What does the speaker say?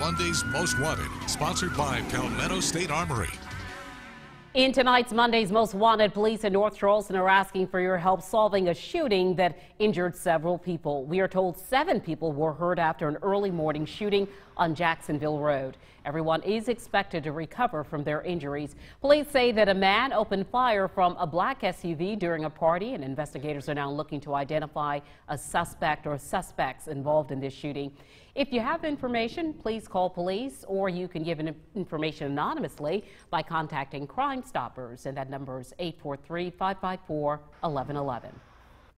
Monday's Most Wanted, sponsored by Palmetto State Armory. In tonight's Monday's Most Wanted, police in North Charleston are asking for your help solving a shooting that injured several people. We are told 7 people were hurt after an early morning shooting on Jacksonville Road. Everyone is expected to recover from their injuries. Police say that a man opened fire from a black SUV during a party, and investigators are now looking to identify a suspect or suspects involved in this shooting. If you have information, please call police, or you can give information anonymously by contacting Crime Stoppers, and that number is 843-554-1111.